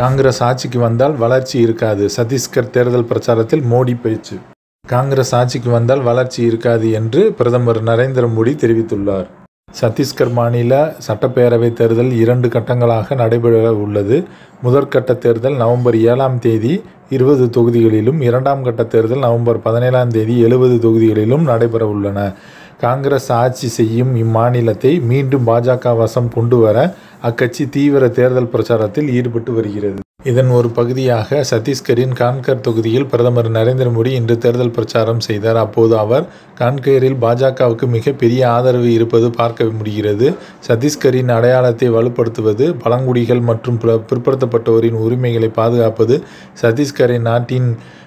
காங்கிரஸ் ஆட்சிக்கு வந்தால் வளர்ச்சி இருக்காது. சத்தீஸ்கர் தேர்தல் பிரச்சாரத்தில் மோடி பேச்சு. காங்கிரஸ் ஆட்சிக்கு வந்தால் வளர்ச்சி இருக்காது என்று பிரதமர் நரேந்திர மோடி தெரிவித்துள்ளார். சத்தீஸ்கர் மாநில சட்டப்பேரவை தேர்தல் 2 கட்டங்களாக நடைபெற உள்ளது. முதற்கட்ட தேர்தல் நவம்பர் 7ஆம் தேதி 20 தொகுதிகளிலும், 2ஆம் கட்ட தேர்தல் நவம்பர் 17ஆம் தேதி 70 தொகுதிகளிலும் நடைபெற உள்ளன. காங்கிரஸ் ஆட்சி செய்யும் இம்மாநிலத்தை மீண்டும் பாஜக வசம் கொண்டு வர அக்கட்சி தீவிர தேர்தல் பிரச்சாரத்தில் ஈடுபட்டு வருகிறது. இதன் ஒரு பகுதியாக சத்தீஸ்கரின் கான்கர் தொகுதியில் பிரதமர் நரேந்திர மோடி இன்று தேர்தல் பிரச்சாரம் செய்தார். அப்போது அவர் கான்கரில் பாஜகவுக்கு மிகப்பெரிய ஆதரவு இருப்பது பார்க்க முடிகிறது. சத்தீஸ்கரின் அடையாளத்தை வலுப்படுத்துவது, பழங்குடிகள் மற்றும் பிற்படுத்தப்பட்டோரின் உரிமைகளை பாதுகாப்பது, சத்தீஸ்கரை நாட்டின்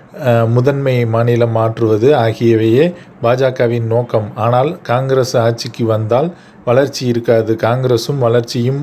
முதன்மை மாநிலம் மாற்றுவது ஆகியவையே பாஜகவின் நோக்கம். ஆனால் காங்கிரஸ் ஆட்சிக்கு வந்தால் வளர்ச்சி இருக்காது. காங்கிரசும் வளர்ச்சியும்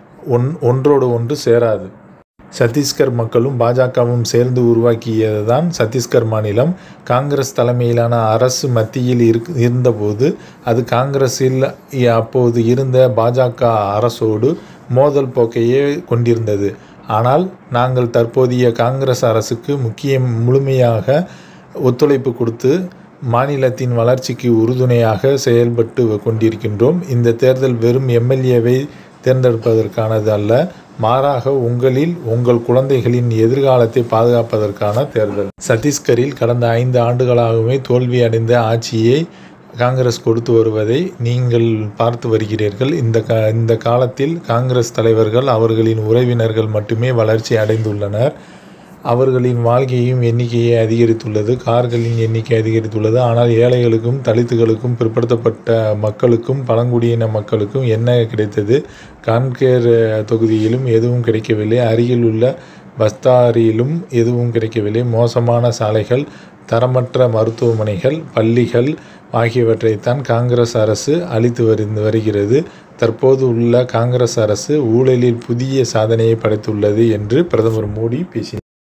ஒன்றோடு ஒன்று சேராது. சத்தீஸ்கர் மக்களும் பாஜகவும் சேர்ந்து உருவாக்கியதுதான் சத்தீஸ்கர் மாநிலம். காங்கிரஸ் தலைமையிலான அரசு மத்தியில் இருந்தபோது அது காங்கிரஸில் அப்போது இருந்த பாஜக அரசோடு மோதல் போக்கையே கொண்டிருந்தது. ஆனால் நாங்கள் தற்போதைய காங்கிரஸ் அரசுக்கு முழுமையாக ஒத்துழைப்பு கொடுத்து மாநிலத்தின் வளர்ச்சிக்கு உறுதுணையாக செயல்பட்டு கொண்டிருக்கின்றோம். இந்த தேர்தல் வெறும் எம்எல்ஏவை தேர்ந்தெடுப்பதற்கானது அல்ல, மாறாக உங்கள் குழந்தைகளின் எதிர்காலத்தை பாதுகாப்பதற்கான தேர்தல். சத்தீஸ்கரில் கடந்த 5 ஆண்டுகளாகவே தோல்வி அடைந்த ஆட்சியை காங்கிரஸ் கொடுத்து வருவதை நீங்கள் பார்த்து வருகிறீர்கள். இந்த காலத்தில் காங்கிரஸ் தலைவர்கள், அவர்களின் உறவினர்கள் மட்டுமே வளர்ச்சி அடைந்துள்ளனர். அவர்களின் வாழ்க்கையும் எண்ணிக்கையை அதிகரித்துள்ளது, கார்களின் எண்ணிக்கை அதிகரித்துள்ளது. ஆனால் ஏழைகளுக்கும், தலித்துகளுக்கும், பிற்படுத்தப்பட்ட மக்களுக்கும், பழங்குடியின மக்களுக்கும் என்ன கிடைத்தது? கான்கேர் தொகுதியிலும் எதுவும் கிடைக்கவில்லை. அருகில் உள்ள பஸ்தாரிலும் எதுவும் கிடைக்கவில்லை. மோசமான சாலைகள், தரமற்ற மருத்துவமனைகள், பள்ளிகள் ஆகியவற்றைத்தான் காங்கிரஸ் அரசு அளித்து வருகிறது. தற்போது உள்ள காங்கிரஸ் அரசு ஊழலில் புதிய சாதனையை படைத்துள்ளது என்று பிரதமர் மோடி பேசினார்.